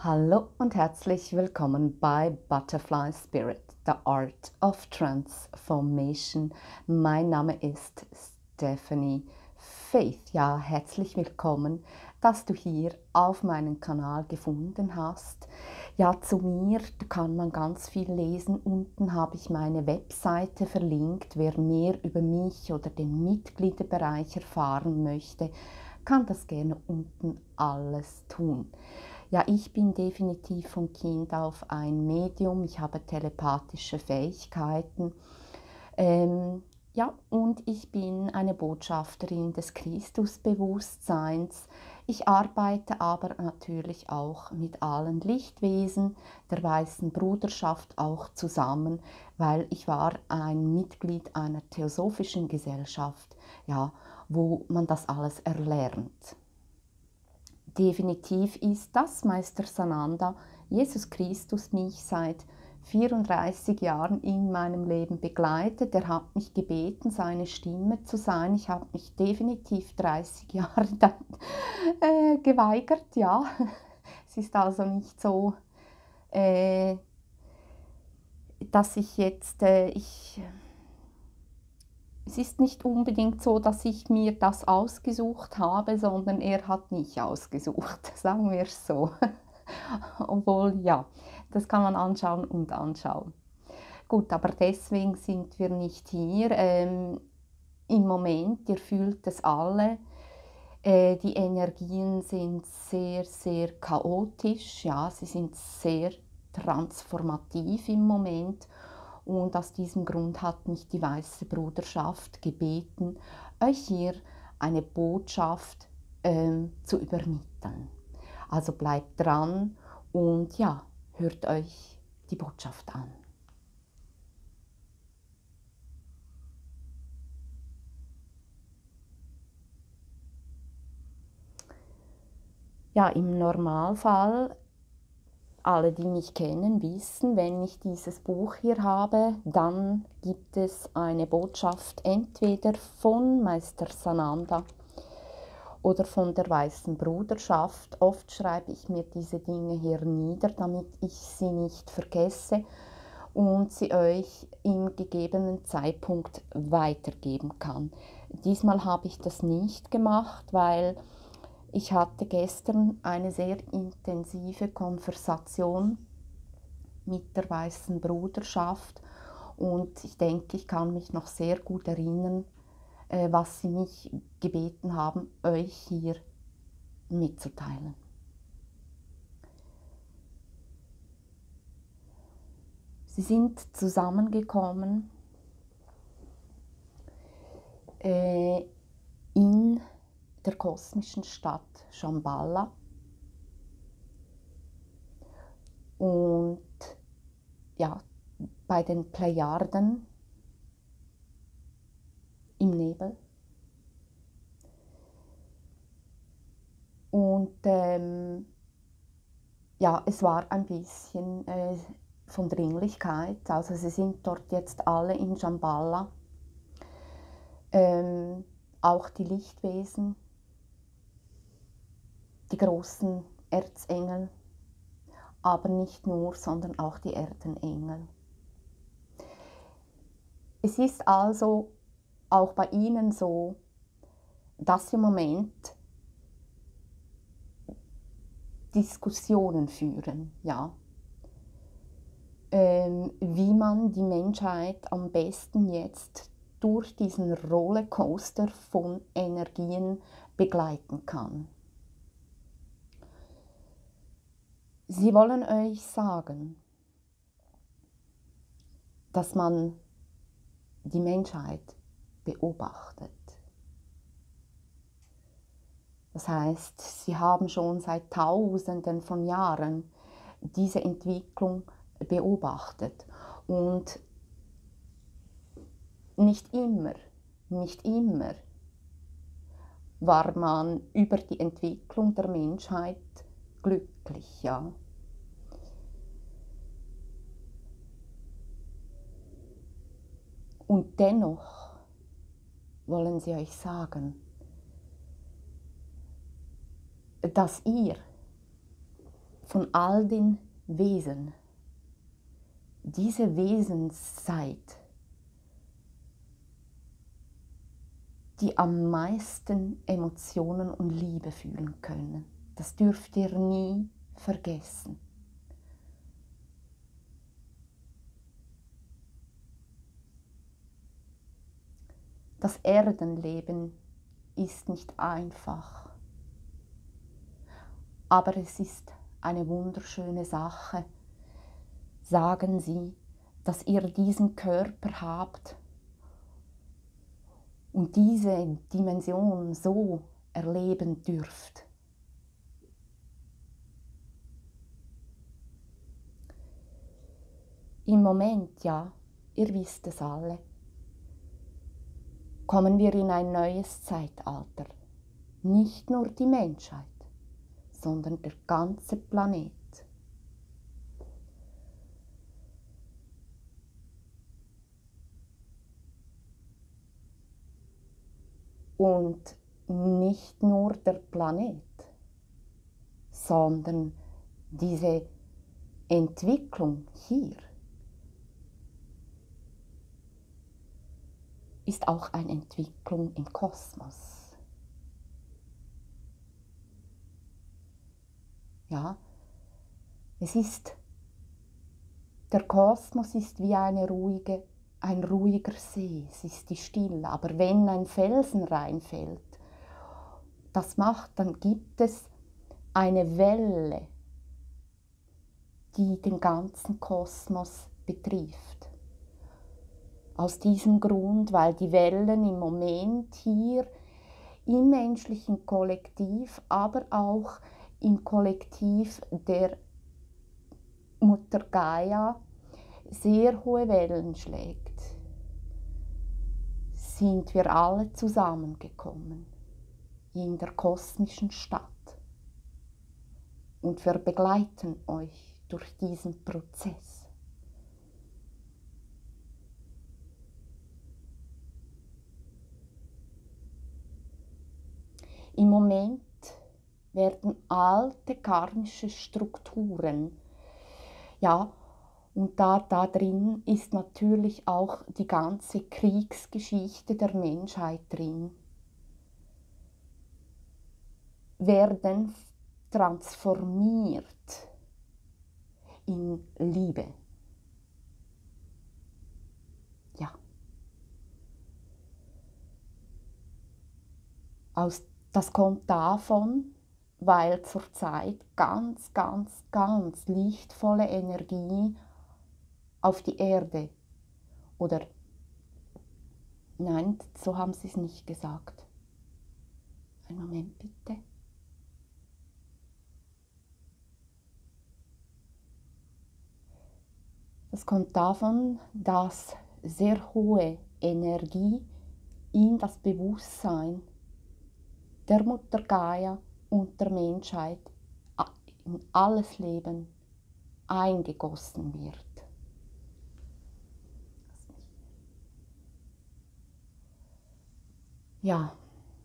Hallo und herzlich willkommen bei Butterfly Spirit, The Art of Transformation. Mein Name ist Stephanie Faith. Ja, herzlich willkommen, dass du hier auf meinen Kanal gefunden hast. Ja, zu mir kann man ganz viel lesen. Unten habe ich meine Webseite verlinkt. Wer mehr über mich oder den Mitgliederbereich erfahren möchte, kann das gerne unten alles tun. Ja, ich bin definitiv von Kind auf ein Medium. Ich habe telepathische Fähigkeiten. Ja, und ich bin eine Botschafterin des Christusbewusstseins. Ich arbeite aber natürlich auch mit allen Lichtwesen der Weißen Bruderschaft auch zusammen, weil ich war ein Mitglied einer theosophischen Gesellschaft, ja, wo man das alles erlernt. Definitiv ist, dass Meister Sananda, Jesus Christus, mich seit 34 Jahren in meinem Leben begleitet. Er hat mich gebeten, seine Stimme zu sein. Ich habe mich definitiv 30 Jahre dann geweigert, ja. Es ist also nicht so, äh, dass ich jetzt, es ist nicht unbedingt so, dass ich mir das ausgesucht habe, sondern er hat mich ausgesucht, sagen wir es so. Obwohl, ja, das kann man anschauen und anschauen. Gut, aber deswegen sind wir nicht hier. Im Moment, ihr fühlt es alle, die Energien sind sehr, sehr chaotisch, ja, sie sind sehr transformativ im Moment. Und aus diesem Grund hat mich die Weiße Bruderschaft gebeten, euch hier eine Botschaft zu übermitteln. Also bleibt dran und ja, hört euch die Botschaft an. Ja, im Normalfall, alle, die mich kennen, wissen, wenn ich dieses Buch hier habe, dann gibt es eine Botschaft entweder von Meister Sananda oder von der Weißen Bruderschaft. Oft schreibe ich mir diese Dinge hier nieder, damit ich sie nicht vergesse und sie euch im gegebenen Zeitpunkt weitergeben kann. Diesmal habe ich das nicht gemacht, weil ich hatte gestern eine sehr intensive Konversation mit der Weißen Bruderschaft und ich denke, ich kann mich noch sehr gut erinnern, was sie mich gebeten haben, euch hier mitzuteilen. Sie sind zusammengekommen in der kosmischen Stadt Shambhala und ja, bei den Plejaden im Nebel. Und ja, es war ein bisschen von Dringlichkeit. Also sie sind dort jetzt alle in Shambhala. Auch die Lichtwesen, die großen Erzengel, aber nicht nur, sondern auch die Erdenengel. Es ist also auch bei ihnen so, dass sie im Moment Diskussionen führen, ja. Wie man die Menschheit am besten jetzt durch diesen Rollercoaster von Energien begleiten kann. Sie wollen euch sagen, dass man die Menschheit beobachtet. Das heißt, sie haben schon seit Tausenden von Jahren diese Entwicklung beobachtet und nicht immer war man über die Entwicklung der Menschheit glücklich, ja. Und dennoch wollen sie euch sagen, dass ihr von all den Wesen, diese Wesen seid, die am meisten Emotionen und Liebe fühlen können. Das dürft ihr nie vergessen. Das Erdenleben ist nicht einfach, aber es ist eine wunderschöne Sache. Sagen Sie, dass ihr diesen Körper habt und diese Dimension so erleben dürft. Im Moment, ja, ihr wisst es alle, kommen wir in ein neues Zeitalter. Nicht nur die Menschheit, sondern der ganze Planet. Und nicht nur der Planet, sondern diese Entwicklung hier ist auch eine Entwicklung im Kosmos. Ja, der Kosmos ist wie ein ruhiger See, es ist die Stille. Aber wenn ein Felsen reinfällt, dann gibt es eine Welle, die den ganzen Kosmos betrifft. Aus diesem Grund, weil die Wellen im Moment hier im menschlichen Kollektiv, aber auch im Kollektiv der Mutter Gaia sehr hohe Wellen schlägt, sind wir alle zusammengekommen in der kosmischen Stadt. Und wir begleiten euch durch diesen Prozess. Im Moment werden alte karmische Strukturen, ja, und da drin ist natürlich auch die ganze Kriegsgeschichte der Menschheit drin, werden transformiert in Liebe. Ja. Das kommt davon, weil zurzeit ganz, ganz, ganz lichtvolle Energie auf die Erde, oder nein, so haben sie es nicht gesagt. Einen Moment bitte. Das kommt davon, dass sehr hohe Energie in das Bewusstsein der Mutter Gaia und der Menschheit in alles Leben eingegossen wird. Ja,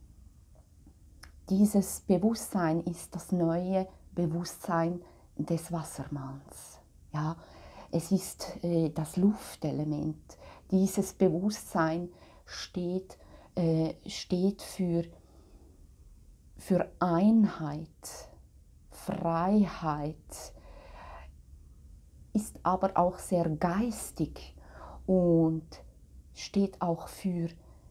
dieses Bewusstsein ist das neue Bewusstsein des Wassermanns. Ja, es ist das Luftelement. Dieses Bewusstsein steht für Einheit, Freiheit, ist aber auch sehr geistig und steht auch für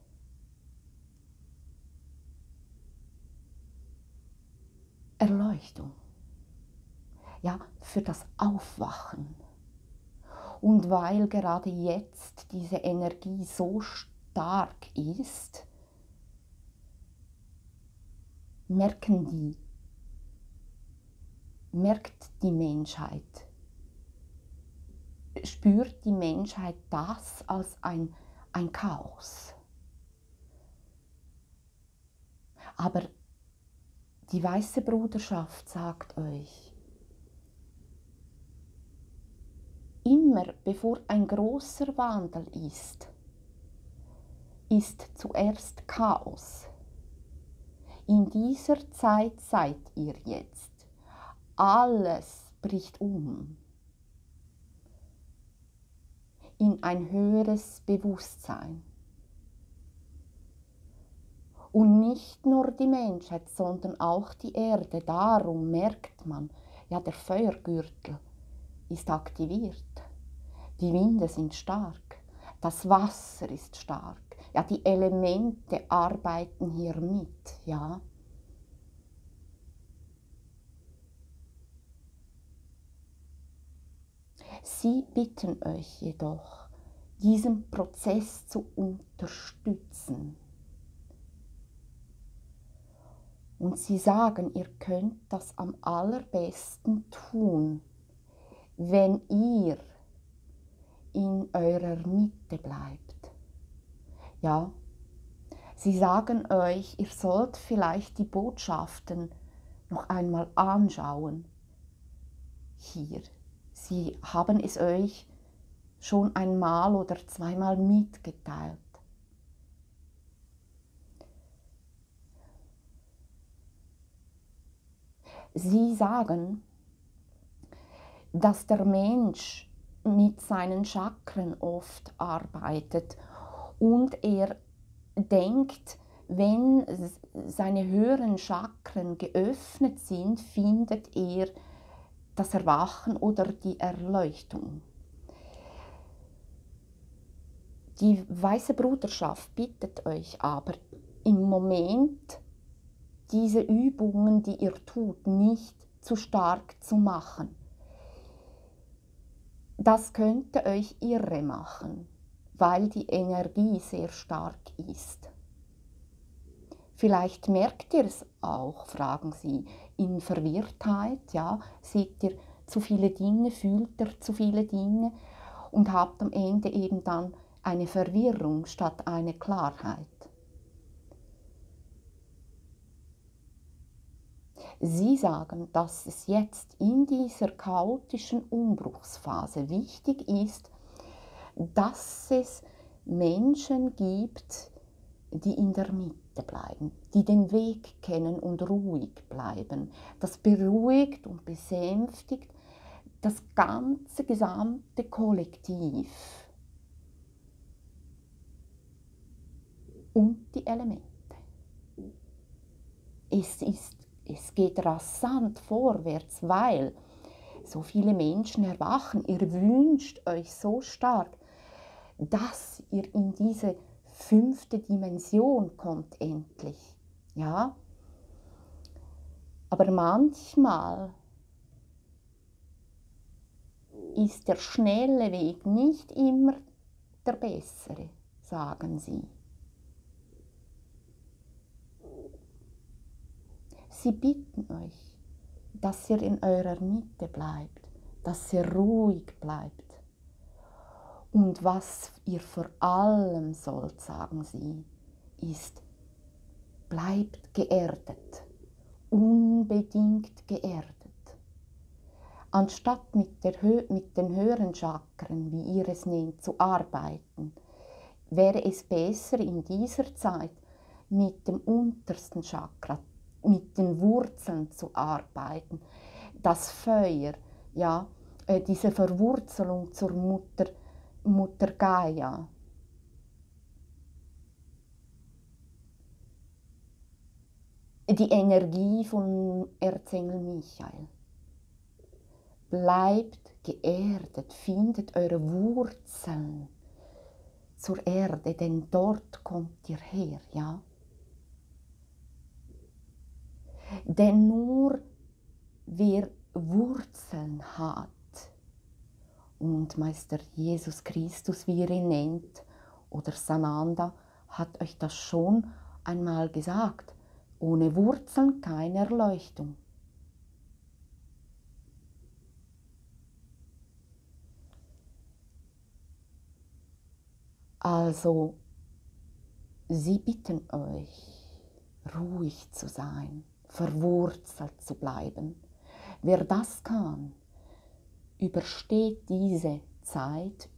Erleuchtung, ja, für das Aufwachen. Und weil gerade jetzt diese Energie so stark ist, merkt die Menschheit, spürt die Menschheit das als ein Chaos. Aber die Weiße Bruderschaft sagt euch, immer bevor ein großer Wandel ist zuerst Chaos. In dieser Zeit seid ihr jetzt. Alles, bricht in ein höheres Bewusstsein. Und nicht nur die Menschheit, sondern auch die Erde. Darum merkt man, ja, der Feuergürtel ist aktiviert. Die Winde sind stark. Das Wasser ist stark. Ja, die Elemente arbeiten hier mit. Ja. Sie bitten euch jedoch, diesen Prozess zu unterstützen. Und sie sagen, ihr könnt das am allerbesten tun, wenn ihr in eurer Mitte bleibt. Ja, sie sagen euch, ihr sollt vielleicht die Botschaften noch einmal anschauen. Hier, sie haben es euch schon einmal oder zweimal mitgeteilt. Sie sagen, dass der Mensch mit seinen Chakren oft arbeitet und er denkt, wenn seine höheren Chakren geöffnet sind, findet er das Erwachen oder die Erleuchtung. Die Weiße Bruderschaft bittet euch aber im Moment, diese Übungen, die ihr tut, nicht zu stark zu machen. Das könnte euch irre machen, weil die Energie sehr stark ist. Vielleicht merkt ihr es auch, fragen sie, in Verwirrtheit, ja, seht ihr zu viele Dinge, fühlt ihr zu viele Dinge und habt am Ende eben dann eine Verwirrung statt eine Klarheit. Sie sagen, dass es jetzt in dieser chaotischen Umbruchsphase wichtig ist, dass es Menschen gibt, die in der Mitte bleiben, die den Weg kennen und ruhig bleiben. Das beruhigt und besänftigt das ganze gesamte Kollektiv und die Elemente. Es geht rasant vorwärts, weil so viele Menschen erwachen. Ihr wünscht euch so stark, dass ihr in diese 5. Dimension kommt endlich. Ja? Aber manchmal ist der schnelle Weg nicht immer der bessere, sagen sie. Sie bitten euch, dass ihr in eurer Mitte bleibt, dass ihr ruhig bleibt. Und was ihr vor allem sollt, sagen sie, ist, bleibt geerdet, unbedingt geerdet. Anstatt mit den höheren Chakren, wie ihr es nennt, zu arbeiten, wäre es besser in dieser Zeit mit dem untersten Chakra, mit den Wurzeln zu arbeiten. Das Feuer, ja, diese Verwurzelung zur Mutter Gaia. Die Energie von Erzengel Michael. Bleibt geerdet, findet eure Wurzeln zur Erde, denn dort kommt ihr her, ja. Denn nur wer Wurzeln hat, und Meister Jesus Christus, wie ihr ihn nennt, oder Sananda, hat euch das schon einmal gesagt, ohne Wurzeln keine Erleuchtung. Also, sie bitten euch, ruhig zu sein, verwurzelt zu bleiben. Wer das kann, übersteht diese Zeit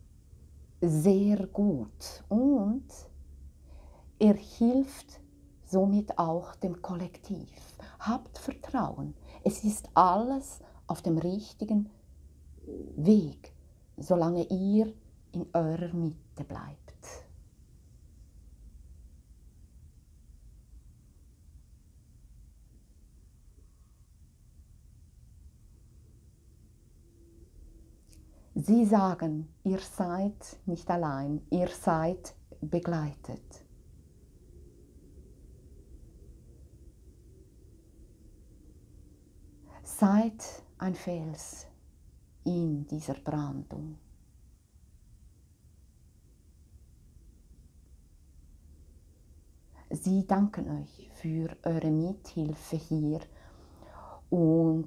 sehr gut und er hilft somit auch dem Kollektiv. Habt Vertrauen. Es ist alles auf dem richtigen Weg, solange ihr in eurer Mitte bleibt. Sie sagen, ihr seid nicht allein, ihr seid begleitet. Seid ein Fels in dieser Brandung. Sie danken euch für eure Mithilfe hier und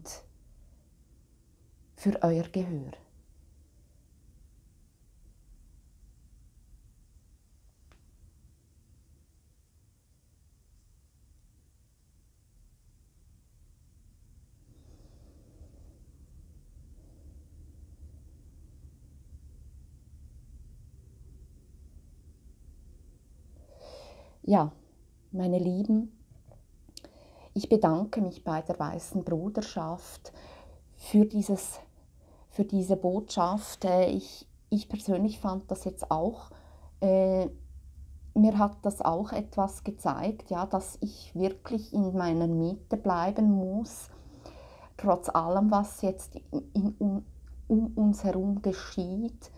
für euer Gehör. Ja, meine Lieben, ich bedanke mich bei der Weißen Bruderschaft für diese Botschaft. Ich persönlich fand das jetzt auch, mir hat das auch etwas gezeigt, ja, dass ich wirklich in meiner Mitte bleiben muss, trotz allem, was jetzt um uns herum geschieht.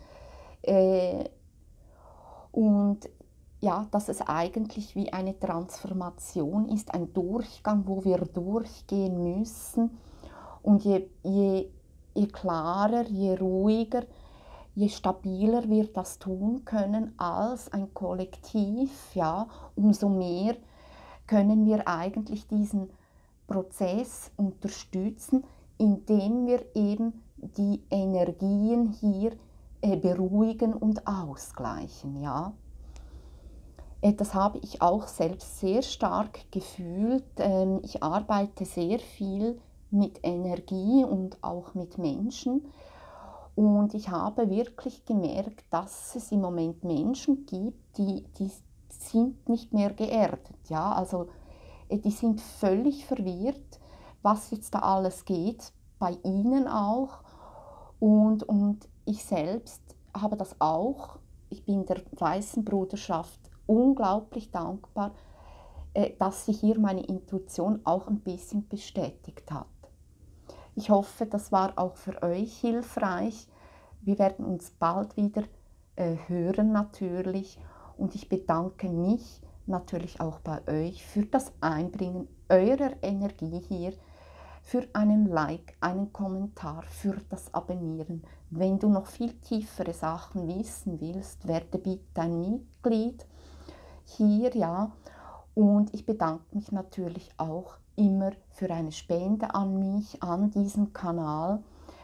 Und ja, dass es eigentlich wie eine Transformation ist, ein Durchgang, wo wir durchgehen müssen. Und je klarer, je ruhiger, je stabiler wir das tun können als ein Kollektiv, ja, umso mehr können wir eigentlich diesen Prozess unterstützen, indem wir eben die Energien hier beruhigen und ausgleichen, ja. Das habe ich auch selbst sehr stark gefühlt. Ich arbeite sehr viel mit Energie und auch mit Menschen. Und ich habe wirklich gemerkt, dass es im Moment Menschen gibt, die sind nicht mehr geerdet. Ja? Also die sind völlig verwirrt, was jetzt da alles geht, bei ihnen auch. Und ich selbst habe das auch. Ich bin der Weißen Bruderschaft unglaublich dankbar, dass sich hier meine Intuition auch ein bisschen bestätigt hat. Ich hoffe, das war auch für euch hilfreich. Wir werden uns bald wieder hören natürlich und ich bedanke mich natürlich auch bei euch für das Einbringen eurer Energie hier, für einen Like, einen Kommentar, für das Abonnieren. Wenn du noch viel tiefere Sachen wissen willst, werde bitte ein Mitglied hier, ja. Und ich bedanke mich natürlich auch immer für eine Spende an mich, an diesen Kanal.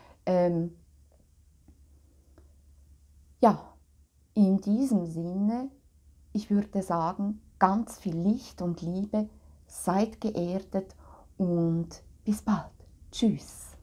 Ja, in diesem Sinne, ich würde sagen, ganz viel Licht und Liebe, seid geerdet und bis bald. Tschüss.